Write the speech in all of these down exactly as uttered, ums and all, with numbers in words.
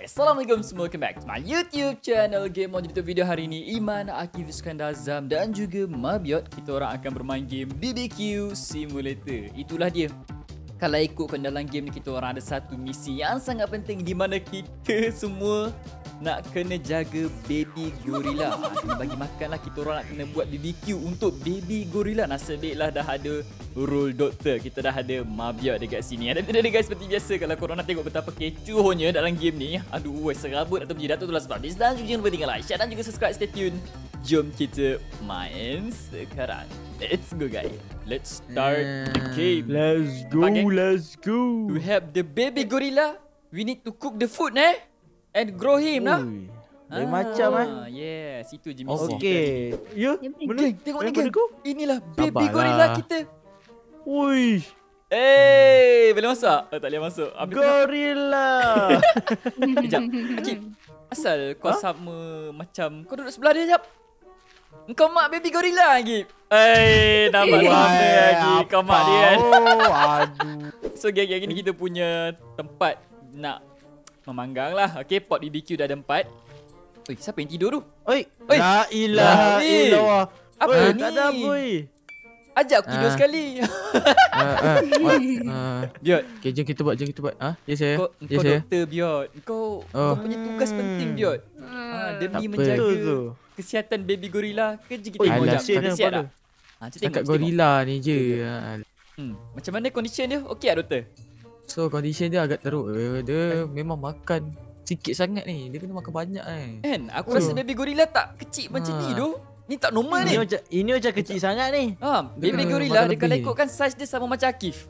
Assalamualaikum semua, welcome back to my YouTube channel Game On. Di video hari ini Iman, Akif, Iskandar, Zam dan juga Mabiot, kita orang akan bermain game B B Q Simulator. Itulah dia. Kalau ikutkan dalam game ni, kita orang ada satu misi yang sangat penting di mana kita semua nak kena jaga baby gorila. Ha, kena bagi makan lah. Kita orang nak kena buat B B Q untuk baby gorila. Nasib baiklah dah ada role doktor. Kita dah ada Mabiot dekat sini. Dan tidak ada guys, seperti biasa kalau korang nak tengok betapa kecohnya dalam game ni. Aduh, serabut atau berjidat tu itulah sebab this. Dan juga jangan lupa tinggal like, share dan juga subscribe. Stay tune. Jom kita main sekarang. Let's go guys. Let's start the game. Let's go, Okay. let's go. To have the baby gorilla, we need to cook the food eh? And grow him lah. Ui, lain macam eh. Yes, itu je misi. Okey. Ya, mana? Geng, tengok ni Mana geng. pada kau? Inilah baby Sabarlah. gorilla kita. Ui, Eh, boleh masuk? Oh, tak boleh masuk. Habis tu nak- gorilla. Sekejap. Akib, asal kau Ha? sama macam kau duduk sebelah dia jap. Kau mak baby gorilla Akib. Eh, nampak sama lagi kau mak dia kan. Oh, aduh. So geng-geng ini kita punya tempat nak memanggang lah. Okay, pot B B Q dah ada empat. Oi, siapa yang tidur tu? Oi, Oi. la ilaha Oi. illallah. Apa Oi, ni? tak ada apa oi. Ajak aku tidur Ah. sekali. Ah, ah, ah. Biot, Okay, jom kita buat, jom kita buat. Ah, ya saya. kau, Ya kau saya. doktor Biot. Kau, Oh. kau punya tugas Hmm. penting Biot. Ah, demi Tak apa. menjaga Betul tu. kesihatan baby gorilla. Kerja kita Oi, tengok alah, jap. asyik Kau dia siap pada. tak? Ha, kita tengok, Cakap kita tengok. gorila ni je. Ah. Hmm, macam mana condition dia? Okey tak doktor? So, condition dia agak teruk. Eh, Dia memang makan sikit sangat ni. Dia kena makan banyak eh. Kan, aku rasa Oh. baby gorilla tak kecil macam Ah. ni tu. Ni tak normal Ini ni. macam ini macam kecil sangat ni. Ha, Dia baby kena gorilla makan dia kalau lebih. ikutkan saiz dia sama macam Akif.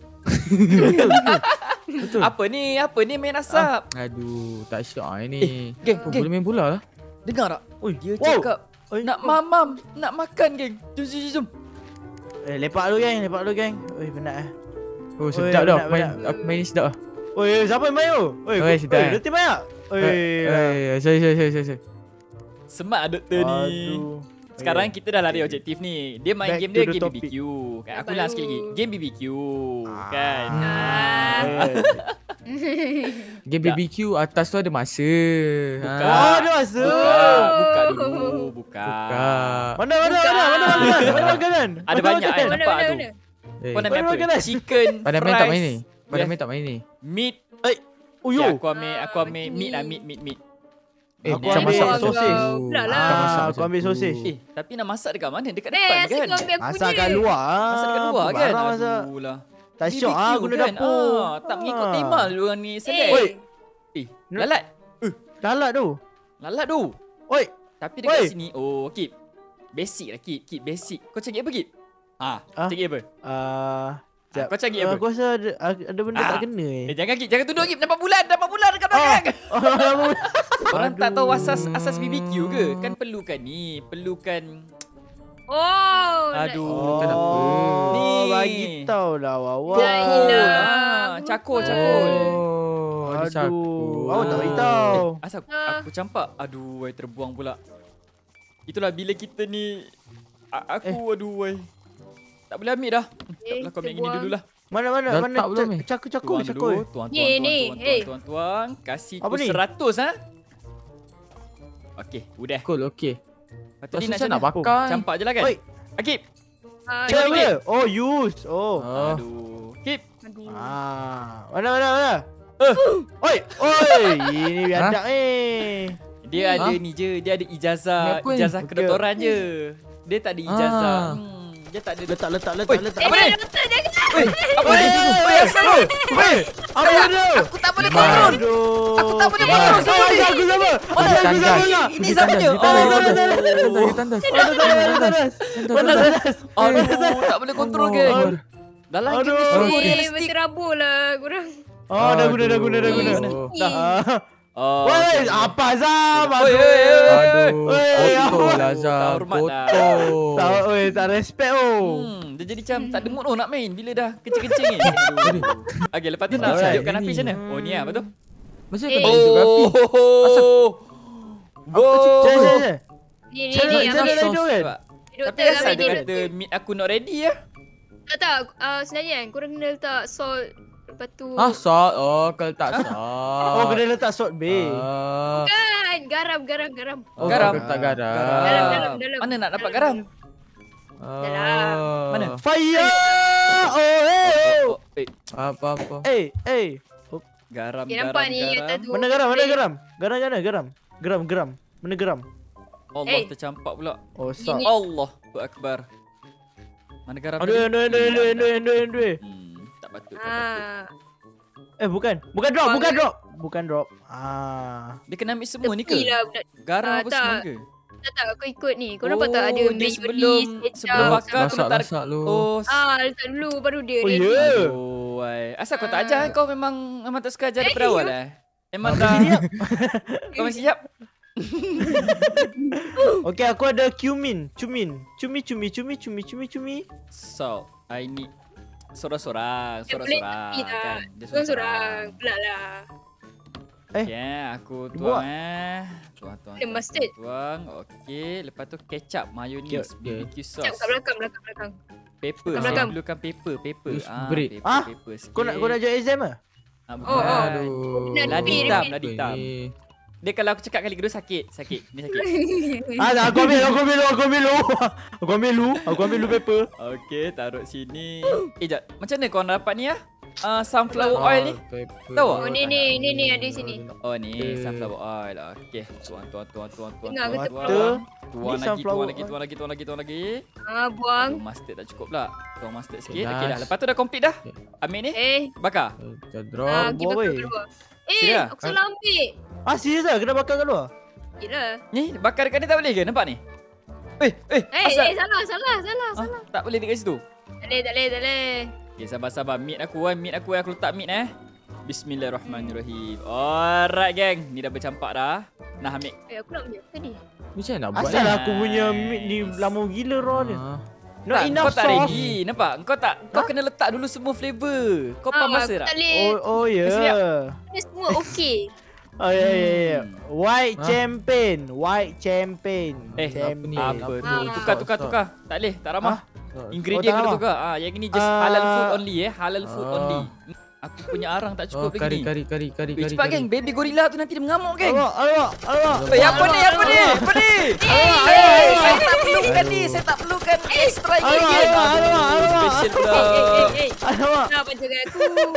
Betul. Apa ni? Apa ni main asap? Aduh, tak syok ah ini. Geng, Oh, geng, boleh main bola lah. dengar tak? Oi, Dia wow. cakap Oi. nak mamam, nak makan geng. Jom, jom, jom, jom. Eh, lepak dulu geng, lepak dulu geng. Oi, penat eh. Oh, sedap dah. penat, Main, penat. aku main ni sedap lah. Oi, siapa yang main tu? Oi, Oi, sedap. Oi, dia banyak. Oi. Eh, saya, saya, saya, saya. Smart lah doktor ni. Aduh. Sekarang kita dah lari objektif ni. Dia main Back game to dia the game topic. B B Q. Kan aku Baru. ulang sikit lagi. Game B B Q. Kan. Ah. Eh. Game B B Q atas tu ada masa. Buka. Ah. Oh, ada masa. Buka, buka dulu, buka. Buka. Mana mana mana mana makanan? Mana makanan? Ada Mana banyak makanan? kan Mana, nampak mana, tu. mana? Eh, Kau nak Mana main apa? makanan? Chicken, pada main tak main ni? fries, Pada yes. main tak main ni? meat. Eh, Okay, uyo. aku ambil aku Ah, ambil macam meat ni. lah, meat, meat, meat. Eh, Aku bukan ambil masak macam sosis. tu. Pula lah. Bukan masak Ah, macam aku ambil tu. sosis. Eh, tapi nak masak dekat mana? Dekat Eh, depan asyik kan? kau ambil aku Masak punya. kat luar. Masak dekat luar kan? Barang masak. Aduh lah. Tak B B Q syok ah guna kan? dapur. Ah, tak mengikut Ah. tema lu orang ni select. Eh, Eh, lalat. Lalat tu. Lalat tu. Oi, Tapi dekat Oi. sini, oh, Kip. Basic lah, Kip. Kip, basic. Kau cari apa, Kip? Ah, Ah? cari apa? ah Ah, kau cari Ah, apa? Aku rasa ada ada benda Ah. tak kena eh. Eh, jangan, Kip. Jangan tuduh, Kip. Nampak bulan. Nampak bulan dekat belakang. Oh, Orang tak tahu aduh. asas asas B B Q ke? Kan perlukan ni. Perlukan... Oh. Aduh. Oh, Kenapa? Ni. bagi tahu lah Wawa. La Cakul. ilah. Ah, cakul, cakul. Oh, ada Aduh, cakul. awak tak beritahu. Eh, asal aku, Ah. aku campak? Aduh, wai terbuang pula. Itulah bila kita ni... A- aku, Eh. aduh, wai. Tak boleh ambil dah. Hmm, Tak Eh, boleh, kau ambil gini terbuang. dulu lah. Mana mana Dah mana tak belum ni? cakul cakul Tuang cakul. dulu. Tuang, tuang, Ni, tuang, ni. tuang, Eh. tuang, tuang, tuang. Kasih Apa tu ni? seratus, ha? Okey, udah. Cool, okey. Lepas tu Tak ni susah macam nak mana? pakai. Campak je lah kan? Oi. Akib. Ah, Tengok Cakul ni, dia. Oh, use. Oh. Oh. Aduh. Akib. Aduh. Ah, mana mana mana? Eh. Oi, oi, ini biadab ni. Dia Ha? ada ni je. Dia ada ijazah. Ni apa ni? Ijazah Okey. kedoktoran je. Dia tak ada ijazah. Ah. Hmm. Dia tak ada. Letak letak Oi, letak letak. apa Eh, ni? doktor jangan. Oi, apa Oi, ni? Oi, asal lu? Oi, apa dia? Aku tak boleh kontrol. Aduh. Aku tak boleh Ah, kontrol. Siapa Siapa ni? aku siapa? Mana Aku tandas? siapa? Ini- ini Kita siapa tandas, dia? kita tandas, Oh, kita tandas, tandas, kita tandas. Tandas, tandas, tandas. Mana tandas? Aduh, tak boleh kontrol geng. Aduh. Dalam game Aduh. ni sungguh Eh, realistik. berterabur lah korang. Oh, dah guna dah guna dah guna. Aduh. Dah. Ah. Oh, Woi, apa Zam? Oi, oi, oi. Aduh, Oi, kotor apa? lah Tak Zam, hormat dah. kotor. Tak, oi, tak respect oh. Hmm, dia jadi macam tak ada mood oh nak main bila dah kencing-kencing ni. Aduh. Okey, lepas tu nak Alright, tunjukkan api ini. macam mana? Oh ni ah, betul? Masa Eh. kau tak tunjuk api. Oh. Cek, cek, Wow. cek. Ni ni Cek, ni. cek, ambil. cek, cek, cek. Tapi Doktor asal ambil dia ni kata doktor. meet aku not ready ya? Tak tak, uh, sebenarnya kan korang kena letak salt Lepas tu Ah, salt. Oh, kalau tak salt. Oh, kena letak salt B. Ah. kan garam garam garam. Oh, Garam. kalau tak garam. Dalam dalam dalam. Mana nak dapat Dalam, garam? Dalam. Ah. Mana? Fire! Oh, eh, Oh, oh. eh, Apa-apa. Eh, eh. garam, Okay, garam, nampak ni garam. atas tu. Mana garam? Mana garam? Garam mana? Garam. Geram, geram. Mana geram? Allah Eh. tercampak pula. Oh, salt. Ini. Allah Akbar. Mana garam Aduh, aduh, aduh, aduh, aduh, aduh, aduh. Hmm, tak patut, tak patut. Ah. Eh, bukan. Bukan drop, Buang bukan ke? drop. Bukan drop. Ah. Dia kena ambil semua ni ke? Tepi lah budak. Garam Ah, apa tak. semua ke? Tak tak aku ikut ni. Kau nampak tak ada Oh, dia mayonnaise, sebelum kecap. sebelum bakar aku letak Masak-masak lu. Oh, Ah, letak dulu baru dia Oh, ready. ya. aduh, wai. Asal kau tak Ah. ajar kau memang memang tak suka ajar daripada Eh, awal eh? Memang Apa dah siap? kau masih siap? Okey, aku ada cumin. Cumin. Cumi, cumi, cumi, cumi, cumi, cumi. So, I need sorang-sorang, Dia boleh sorang-sorang tepi tak? kan. Dia Sorang-sorang. Pula lah. Eh. Ya, aku Buat. tuang eh. Tuang, tuang, Ada tuang, mustard. tuang. Okey, lepas tu kecap, mayonnaise, Okey. B B Q Sekejap sauce, kat belakang, belakang, belakang. pepper. Kat Saya belakang. perlukan pepper, pepper. Use Ah, bread. pepper, Ah, pepper sikit. Kau nak kau nak jual exam ah? Ah, bukan. Oh, oh. Aduh. Nak Ladi repeat, hitam, repeat. ladi hitam. Ini. Dia kalau aku cakap kali kedua sakit, sakit. Ni sakit. Ah, dah, aku ambil, aku ambil, aku ambil lu. Aku ambil lu, aku ambil lu paper. Okey, taruh sini. Eh, jap. Macam mana kau dapat ni ah? Uh, sunflower oil ni? Tahu tak? Oh, ni, ni, ni, ni ada sini. Oh ni Eh. sunflower oil. Okey, tuang tuang tuang tuang tuang. Dengar ke tuang, tepi? tuang. Ni Tuang lagi, sunflower tuang lagi, oil. tuang lagi, tuang lagi, tuang lagi. Ah, buang. Tuang mustard tak cukup pula. Tuang mustard sikit. Okay, Okey dah. nice. Lepas tu dah complete dah. Okay. Ambil ni. Eh, Bakar. Kita ah, drop. okay, buang, bakar weh. keluar. Eh, Serius? aku salah ambil. Ah, serius ah? Kena bakar kat luar? Yelah. Ni bakar dekat ni tak boleh ke? Nampak ni? Eh, eh, Eh, asal? eh, salah, salah, salah, Ah, salah. tak boleh dekat situ. Tak boleh, tak boleh, tak boleh. Okey, sabar-sabar. Meat aku kan, meat aku aku letak meat eh. Bismillahirrahmanirrahim. Alright, geng. Ni dah bercampak dah. Nah, ambil. Eh, aku nak ambil apa tadi? Macam mana nak buat Asal ni? aku punya meat ni lama gila raw dia. Ah. Not Tak, enough kau tak sauce. ready. Nampak? Kau tak kau Ha? kena letak dulu semua flavor. Kau Ah, faham masa aku tak? tak boleh. Oh, oh ya. Siap. Yeah. Ni semua okey. Oh ya ya ya. Hmm. White Ha? champagne, white champagne. Eh, champagne. ni? Apa Apa tu? Ah. Tukar, tukar, Stop. tukar. Tak boleh, tak ramah. Ingredient Oh, tak kena ramah? tukar. Ah, yang ini just Ah. halal food only eh. Halal food Ah. only. Aku punya arang tak Oh, cukup kari, lagi ni. kari, kari, kari, Weh, kari. cepat geng. Baby gorilla tu nanti dia mengamuk geng. Alamak, alamak, alamak. Weh, apa ni? Apa ni? Apa ni? Eh, saya tak perlukan ni. Saya tak perlukan extra Alamak, ingredient. alamak, alamak, alamak. Special Eh, pula. eh, eh, eh. Alamak. Kenapa jaga aku?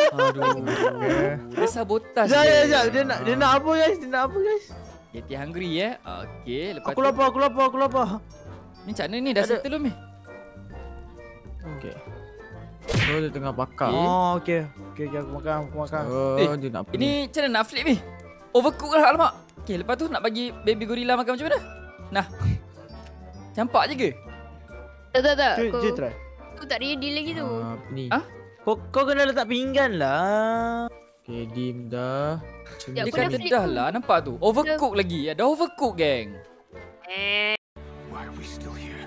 Aduh. Dia sabotaj. Sekejap, dia. sekejap, sekejap. Dia nak, dia nak apa guys? Dia nak apa guys? Yeti hungry eh. Okey, lepas Aku tu. lapar, aku lapar, aku lapar. Ni macam mana ni? Dah Ada. settle belum ni? Okay. So dia tengah bakar. Oh, okey. Okey, okey, aku makan, aku makan. Oh, Eh, dia nak apa ni? Ini macam mana nak flip ni? Overcook lah alamak. Okey, lepas tu nak bagi baby gorilla makan macam mana? Nah. Campak je ke? Tak, tak, tak. Cuy, Aku, cuy try. aku tak ready lagi tu. Ah, apa ni? Ah? Kau, kau kena letak pinggan lah. Okay, dim dah. Macam Ya, ni. Dia aku dah kata flip dah tu. lah, nampak tu. Overcook lagi. Dah overcook geng. Eh, Why are we still here?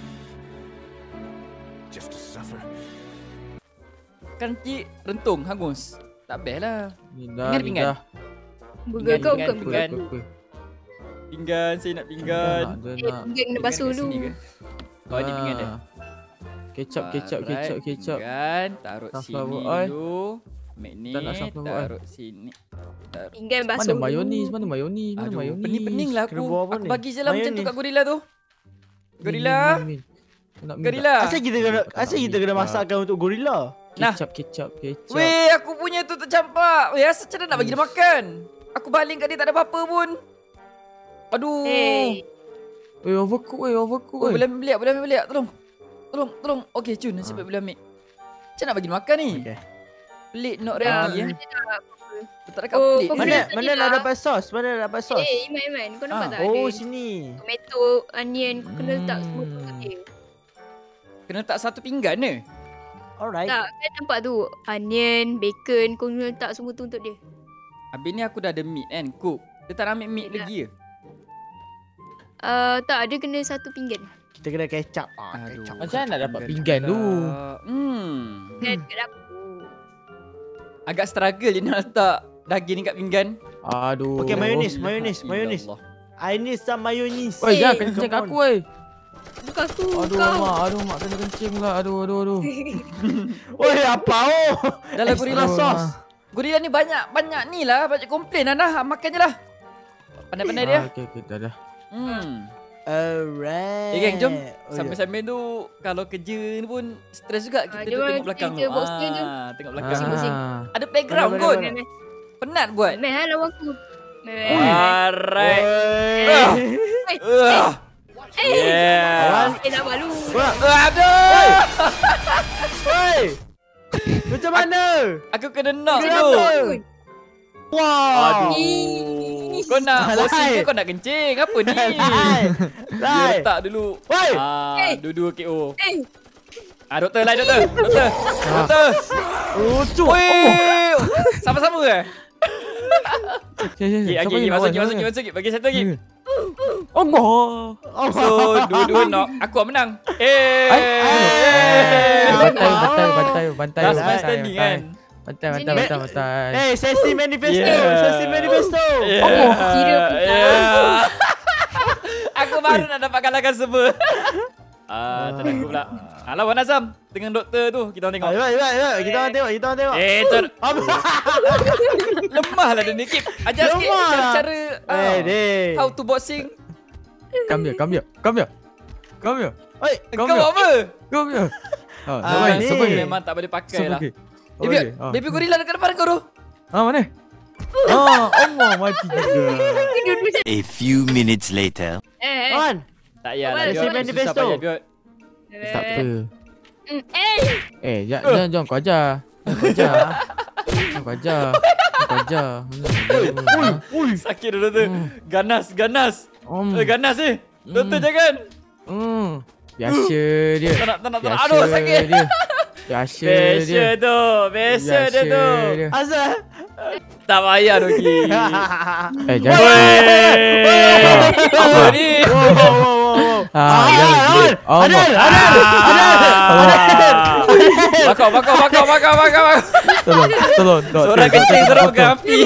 Just to suffer. Kan cik rentung, hangus. Tak best lah. Ni dah, Pinggan, ni pinggan. dah. burger Pinggan, kau pinggan, bukan Apa, pinggan. burger. apa, apa. Pinggan, saya nak pinggan. Dia nak, dia Eh, nak. pinggan kena basuh Pinggan kat dulu. sini ke? Oh, ni pinggan dia. Ah. Kecap, kecap, Alright, kecap, kecap. Pinggan, taruh Sunflower sini oil. dulu. Ambil ni, Tak nak sunflower oil. taruh sini. Taruh. Pinggan Mana basuh mayonis? dulu. Mana mayonis? Mana Aduh, mayonis? pening-pening lah Kena aku. buat apa Aku ni? bagi je lah macam tu Mayonis. kat gorilla tu. Min, Gorilla. min, min, min. Kau nak min tak? Gorilla. Asal kita kena, Tak nak asal kita ambil kena tak. masakkan untuk gorilla? Nah. Kecap, kecap, kecap. Weh, aku punya tu tercampak. Weh, asal macam mana nak bagi dia makan? Aku baling kat dia tak ada apa-apa pun. Aduh. Eh, Weh, overcook weh, overcook Oh, weh. boleh ambil beliak, boleh ambil beliak. Tolong. Tolong, tolong. Okey, cun. Nasib baik boleh ambil. Macam nak bagi dia makan ni? Okay. Pelik not dah. ready eh. Letak dekat Oh, pelik. kau je. Mana, Mana mana tadi nak lah. dapat sos? Mana nak dapat sos? eh, Iman, Iman. Kau nampak Ah, tak Oh, ada sini. tomato, onion. Kau kena letak semua tu kat dia. Kena letak satu pinggan ni. Alright. Tak, kan nampak tu. Onion, bacon. Kau kena letak semua tu untuk dia. Habis ni aku dah ada meat kan, cook. Dia tak nak ambil meat Tidak. lagi ke? Uh, tak, ada kena satu pinggan. Kita kena kecap. Ah, Aduh. kecap. Macam mana nak dapat pinggan tu? Hmm. Kan kat dapur. Agak struggle dia nak letak daging ni kat pinggan. Aduh. Okay, mayonis, mayonis, Ya mayonis. Allah. I need some mayonnaise. Weh, Eh, jangan kencing come aku on. weh. Bukan aku. Aduh kau. mak, aduh mak kena kencing pula. Aduh aduh aduh. Oi, apa oh? Dah lah gorila Aduh, sos. mak. Gorila ni banyak-banyak ni lah. Banyak komplain lah dah. Makan je lah. Pandai-pandai dia. Ah, okey okey dah dah. Hmm. Alright. Eh geng, jom. Oh, Sambil-sambil tu kalau kerja ni pun stres juga kita Ah, tu jom, tengok belakang tu. kita box dia je. Ah, tengok belakang. Pusing-pusing. Ah. Ada playground Boleh, kot. boleh, Meh, Penat buat. meh lah lawan aku. Meh. Alright. Oi. Ah. Eh, Uh. eh. Yeah. Eh, nak malu. Wah, Aduh. oi. Macam mana? Aku kena knock Kenapa? dulu. Wah. Aduh. Kau nak Lai. bossing ke kau nak kencing? Apa ni? Lai. Dia Lai. letak dulu. Woi. Ah, Eh. dua-dua K O. Eh, Ah, doktor lain doktor. Doktor. Doktor. Lucu. Oi. Sama-sama ke? Ya ya Okey, ya. okey, masuk lagi, masuk lagi, masuk lagi. Bagi satu lagi. Allah. So, dua-dua knock. Aku yang menang. Eh. Bantai bantai bantai bantai. Last man bantai, standing bantai. kan? Bantai bantai bantai bantai. Eh, sesi manifesto. Yeah. Sesi manifesto. Yeah. kira pula. Yeah. Aku baru nak dapat kalahkan semua. Ah, tak aku pula. Ah, lawan Azam dengan doktor tu. Kita orang tengok. Ayo, ayo, ayo. Kita orang tengok, kita orang tengok. Eh, cer Apa? lemah lah dia ni. Kip, ajar sikit Lemah lah. cara ah, Eh, deh. how to boxing. Come here, come here, come here. Come here. Oi. Kau Come here. buat apa? Come here. Ah, Ah, sabar, ni. sabar. Memang tak boleh pakai lah. Sabar. Eh, Biot, baby gorila dekat depan kau tu. Ah, mana? Ah, Allah mati juga. A few minutes later. Eh, eh. On. Tak payahlah, Sesi Biot. Susah manifesto. payah, Biot. Tak apa. Mm, Eh, Eh, jangan jangan jangan kau ajar. Jangan kau ajar. Jangan kau ajar. Jangan kau ajar. Ui, ui. Sakit dah doktor. Ganas, ganas. Om. Eh, ganas eh. Doktor Hmm. jangan. Hmm. Biasa dia. Tak nak, tak nak, tak nak. Biasa Aduh, sakit. dia. Biasa Biasa dia. tu. Biasa dia tu. dia. Asal? Tak payah Doki. Eh, jangan. Wey. Apa ni? Wow, wow, wow, wow. Ah, Ah, jangan. Adel, Oh, Adel, mak. Adel, Adel. Bakau, bakau, bakau, bakau, bakau, bakau. Tolong, tolong. Dok, Seorang dok, kencing, dok, seorang dok, pegang dok. api.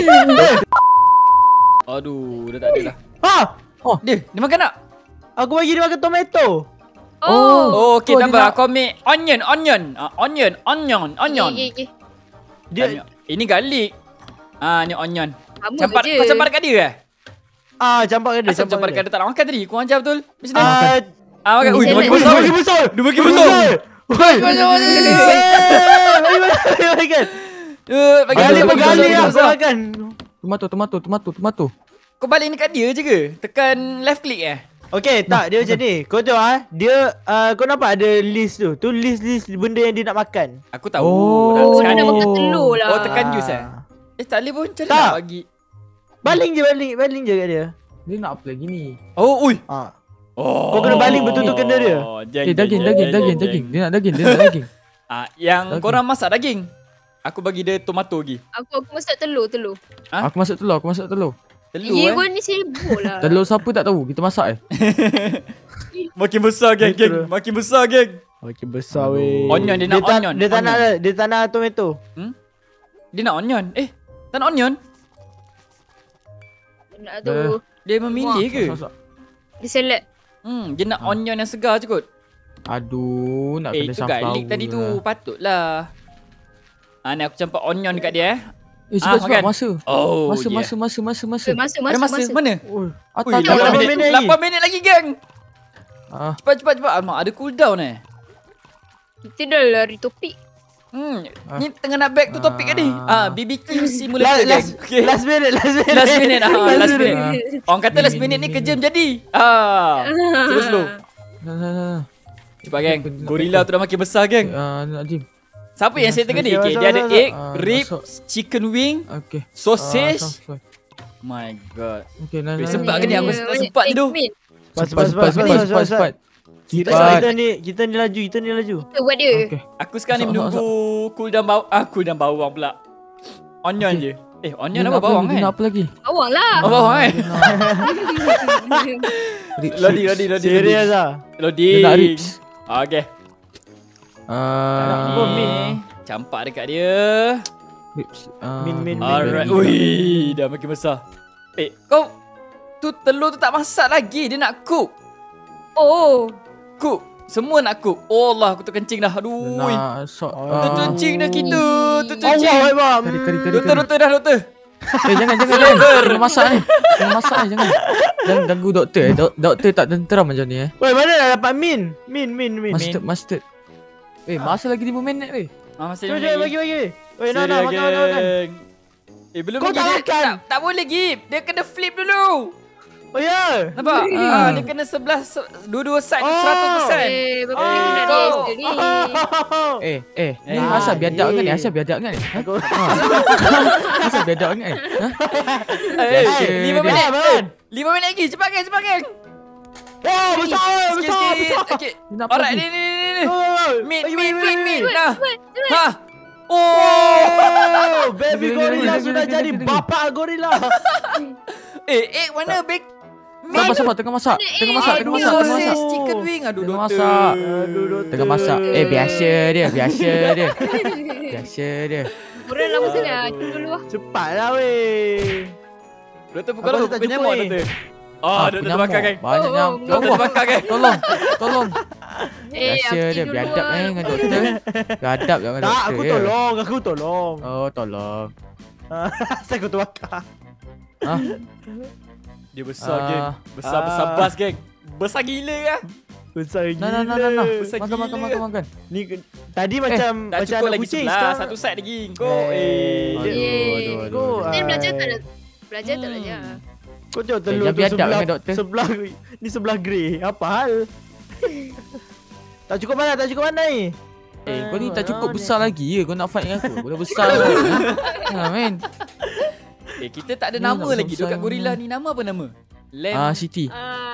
Aduh, dah tak ada dah. Ha, Dia, dia makan tak? aku bagi dia makan tomato. oh. Oh, okey, Oh, tak dia apa. nak- Aku ambil onion, onion. Ah, onion, onion, onion. Ye, ye, ye. Dia Ini garlic. Ah, ni onion. Sama Campak, je. kau campak dekat dia eh? ah campak ke dia, Asal campak dekat dia tak nak makan tadi? Kau ajar betul? Macam mana? Ah, Ah, makan. Ui, Dia dia makin nak- besar. bagi weh. besar. Dia makin besar. Woi. Macam mana? Bagi makan. Eh, bagi Gali dia apa makin gali besar, lah besar. kau makan. Tomato, tomato, tomato, tomato. Kau balik dekat dia je ke? Tekan left click eh? Okey, tak dia macam ni. Kau tahu ah, dia ah, kau nampak ada list tu. Tu list-list benda yang dia nak makan. Aku tahu. Oh. Dah Oh, sekarang dia nak ni. makan telur lah. Oh, tekan juice eh? Eh, tak boleh pun. Macam mana Tak. nak bagi? Baling je baling, baling je kat dia. Dia nak apa lagi ni? Oh, ui. Ha. Oh. Kau kena baling betul-betul kena dia. Oh, jeng, Eh, daging, jeng, daging, jeng, daging, jeng, daging. jeng. Dia nak daging, dia nak daging. Ah, yang Daging. korang masak daging. Aku bagi dia tomato lagi. Aku aku masak telur, telur. Ha? Aku masak telur, aku masak telur. Telur Ye, eh. kau ni sibuk lah. Telur siapa tak tahu, kita masak eh. Makin besar geng, Betul. geng. Makin besar geng. Okey besar weh. Onion, dia nak tak- onion, Dia tak nak onion. dia tak nak tomato. Dia nak onion. Eh, tak nak onion? Nak tu. Dia memilih ke? Masak, masak. Dia select. Hmm, dia nak onion yang segar je kot. Aduh, nak Eh, kena itu sunflower garlic tadi tu. lah. Patutlah. Ah, ni aku campak onion dekat dia eh. Eh, cepat, Ah, cepat, makan. masa. Oh, Masa, yeah. masa, masa, masa, masa. Eh, masa, Ada masa, masa? masa. Mana? Ui. Atas, Ui, atas, lapan lapan atas. minit minit. lagi. lapan minit lagi geng. Ah, Cepat, cepat, cepat. Alamak, ada cooldown eh. Kita dah lari topik. Hmm, Ah. ni tengah nak back tu topik kan ni? Ah, B B Q simulator Last, geng. last, Okay. last minute, last minute. Last minute, ah, last minute. Ah. Orang kata last minute ni kejam jadi. Ah, slow slow. nah, nah, nah. Cepat geng. Gorila tu dah makin besar geng. Ah, nak gym. Siapa yang saya tengah ni? Masuk, Okay, masuk, dia ada masuk. egg, Ah, rib, masuk. chicken wing, Okay. sausage. Ah, My god. okay, nah, Eh, nah, sebab nah. ke ni aku tak sempat tu. Pas, Cepat, pas, cepat, pas, cepat, pas, cepat, pas, cepat. Kita Cepat. kita ni kita ni laju, kita ni laju. Kita buat dia. Okay. Aku sekarang ni Masuk, menunggu cooldown bawang. Ah, cooldown bawang pula. Onion Okay. je. Eh, Dia onion nak apa bawang lagi? Dia kan? nak apa lagi? Awang lah. Oh, bawang kan? Ribs, Lodi, ribs. lodi, lodi. Serius ah. Lodi. Dia nak ribs. Okay. Ah, Apa, Ni, min? campak dekat dia. ribs. Ah, Min, min, min. Alright. min. Ui, dah makin besar. Eh, kau tu telur tu tak masak lagi. Dia nak cook. Oh. Cook. Semua nak cook. Oh Allah, aku terkencing dah. Aduh. Nak sok. Terkencing dah kita. Terkencing. Allah Akbar. Kari kari kari. Doktor, doktor dah, doktor. Eh jangan jangan jangan. Kena masak ni. Kena masak ni jangan. Jangan ganggu doktor eh. Dok, doktor tak tenteram macam ni eh. Weh, mana dah dapat min? Min, min, min. Mustard mustard. Eh masa lagi lima minit weh. Ah, masih Jom, lima jom, lagi. bagi, bagi. Weh, nak, nak, makan, makan, makan. Eh, belum Kau lagi. tak Dia- makan? Tak, tak boleh, Gip. Dia kena flip dulu. Oh, ya? Nampak? Ah, dia kena sebelah, se- dua-dua side tu Oh. seratus peratus. Eh, berapa Oh. lagi nak Kau- dia ni? Eh eh ni Eh. asal biadab kan ni? Eh. Asal biadab kan ni? Ha? Aku... Asal biadab kan ni? Ha? Eh, Biasa lima dia. minit. Eh, Man. Lima minit lagi. Cepat, geng. Cepat, geng. Oh, besar, weh, Sikit, besar, sikit. besar. Okey. Nak Alright, pergi. ni, ni, ni, ni. Oh, Meat, bagi, meat, bagi, meat, bagi. meat. Nah. Ha. Oh. Oh, baby Gini, gorilla gini, sudah gini, jadi gini, gini. bapa gorilla. Eh, egg mana? Bake. Sabar sabar tengah masak. Tengah masak, tengah masak, tengah masak. Sausage chicken wing. Aduh, Tengah doktor. masak. Aduh, doktor. Tengah masak. Eh biasa dia, biasa dia. Biasa dia. Korang lama sangat. Tunggu dulu lah. Cepatlah weh. Doktor pukul Apa apa? saya tak Pukul jumpa nyamuk, ni? doktor. Oh, Ah, doktor penyamuk. terbakar, geng. Banyak Oh, nyamuk. oh, Doktor terbakar, geng. Tolong, tolong. Eh, Biasa aku dia, tidur biadab dulu eh lah. dengan doktor. Biadab dengan doktor. Tak, aku ya. tolong, aku tolong. Oh, tolong. Saya aku terbakar. Ah, Dia besar, Ah. geng. Besar, besar Ah. bas, geng. Besar gila kan? Besar gila. nah, nah, nah, nah, nah. Besar Makan, makan, gila. makan, makan. Ni ke- tadi macam Tak macam cukup anak lagi kucing sebelah. sekarang. Satu side lagi. Kau, Eh, eh. Aduh, dia- aduh, aduh. Kau, aduh. Dia ah, belajar tak? Belajar tak belajar? Kau tengok telur jangan tu biadab sebelah, dengan doktor. sebelah ni sebelah grey. Apa hal? Tak cukup mana? Tak cukup mana ni? Eh, kau ni tak cukup Ah, besar lagi ke? Kau nak fight dengan aku? Kau dah besar kan? Ha, men. Eh, kita tak ada Ni nama nak lagi. besar-besar Dekat gorila ni nama apa nama? Lamb. Ah, Siti. Ah,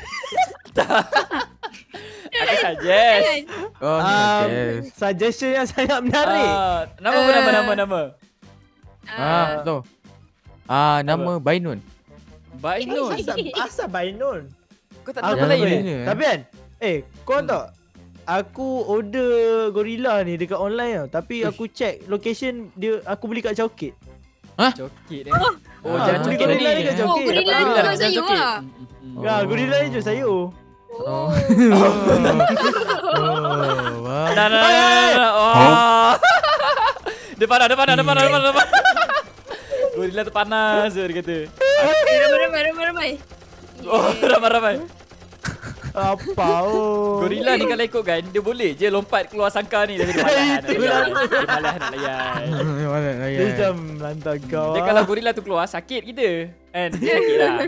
Aku suggest. Oh, ni Um, yes. suggestion yang sangat menarik. Ah, nama apa nama nama nama? Ah, tu. Ah, nama Bainun. Bainun. Asal, asal Bainun? Kau tak ada Aku nama lain boleh eh? ni. eh? Tapi kan, eh, kau tahu tak? Aku order gorilla ni dekat online tau. Tapi aku check location dia, aku beli kat Chowkit. Cokit eh. Oh, Ah, jalan beli cokit gorilla ni. ni kat eh. Oh, Chowkit. gorilla Dapat ni gorilla jual dekat jalan sayur cokit. lah. Mm, mm, mm. Ya, gorilla ni jual sayur. Oh. Oh, wah. Nah, nah, nah, nah, nah. Oh. Dia panas, dia panas, dia panas, dia panas, dia panas. Gorilla tu panas je, dia kata. Eh, ramai-ramai, ramai-ramai. Oh, ramai-ramai. Apa oh. Gorilla ni kalau ikutkan, dia boleh je lompat keluar sangkar ni. Tapi dia malas nak layan. Dia malas nak layan. Mana nak Dia macam lantar kau. Dia kalau gorilla tu keluar, sakit kita. Kan? Sakit lah.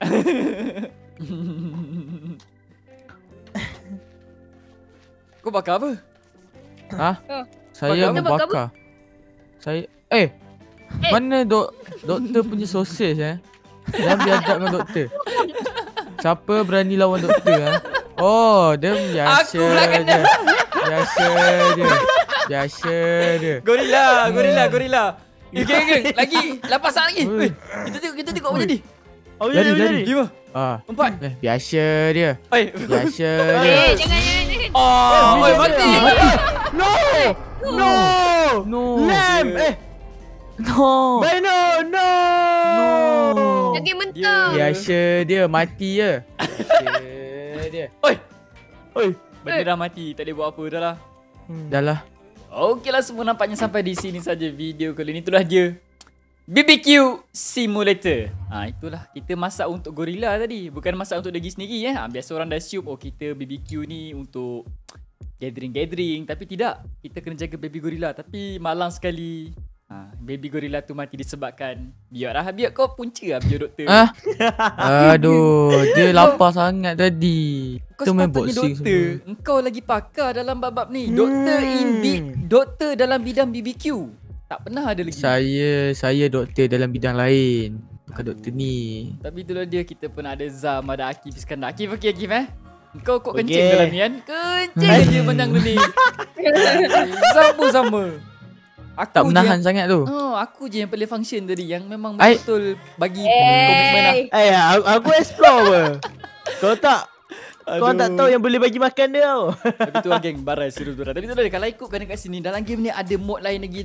Kau bakar apa? Ha? Oh. Saya Bakar apa? membakar. Saya eh mana dok doktor punya sosis eh? Jangan biadab dengan doktor. Siapa berani lawan doktor eh? Oh, dia biasa Aku pula kena. je. Biasa je. Biasa je. Gorilla, gorilla, gorilla. Eh, geng, geng. Lagi. Lapan saat lagi. Oi. Weh, kita tengok, kita tengok apa jadi. Oh, Lari, jadi, lari. jadi. Lima, Ah, empat. eh biasa dia. Oi. Biasa Eh, dia. jangan, jangan, jangan. Oh, oi, mati. No! No! No. Lamb! Eh, No. Baino! No! No. Jangan mentah. Biasa dia mati je. Biasa dia. Oi. Oi. Benda dah mati. Tak boleh buat apa dah lah. Dah lah. Okeylah, semua nampaknya sampai di sini saja video kali ni. Itulah dia B B Q Simulator. Ha, itulah kita masak untuk gorilla tadi. Bukan masak untuk daging sendiri eh. Ha, biasa orang dah assume oh kita B B Q ni untuk gathering-gathering. Tapi tidak. Kita kena jaga baby gorilla. Tapi malang sekali. Ha, baby gorilla tu mati disebabkan biar lah. Biar kau punca lah biar doktor. Ah. Aduh, dia lapar sangat tadi. Kau Kita main sepatutnya boxing doktor. semua. Engkau lagi pakar dalam bab-bab ni. Doktor in bi- doktor dalam bidang B B Q. Tak pernah ada lagi. Saya saya doktor dalam bidang lain. Bukan doktor ni. Tapi itulah dia, kita pernah ada Zam, ada Akif Iskandar. Akif, okey Akif eh? Kau kok Okey. kencing dalam ni kan? Kencing je menang tu ni. Zam pun sama. Aku Tak je menahan yang, sangat tu. oh, aku je yang play function tadi. Yang memang Ai- betul bagi komitmen lah. Eh, Eh, aku, aku explore apa? Kau tak Kau tak tahu yang boleh bagi makan dia tau. Tapi tu lah geng, barai serius berat. Tapi tu dah, kalau ikutkan dekat sini, dalam game ni ada mod lain lagi tau.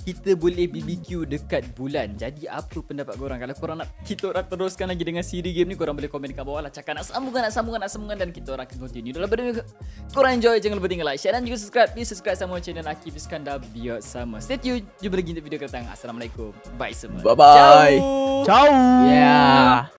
kita boleh B B Q dekat bulan. Jadi apa pendapat korang? Kalau korang nak kita orang teruskan lagi dengan siri game ni, korang boleh komen dekat bawah lah. Cakap nak sambungan, nak sambungan, nak sambungan, dan kita orang akan continue. Dalam video korang enjoy, jangan lupa tinggal like, share dan juga subscribe. Please subscribe sama channel Akif Iskandar biar sama. Stay tune. Jumpa lagi untuk video akan datang. Assalamualaikum. Bye semua. Bye bye. Ciao. Ciao. Yeah.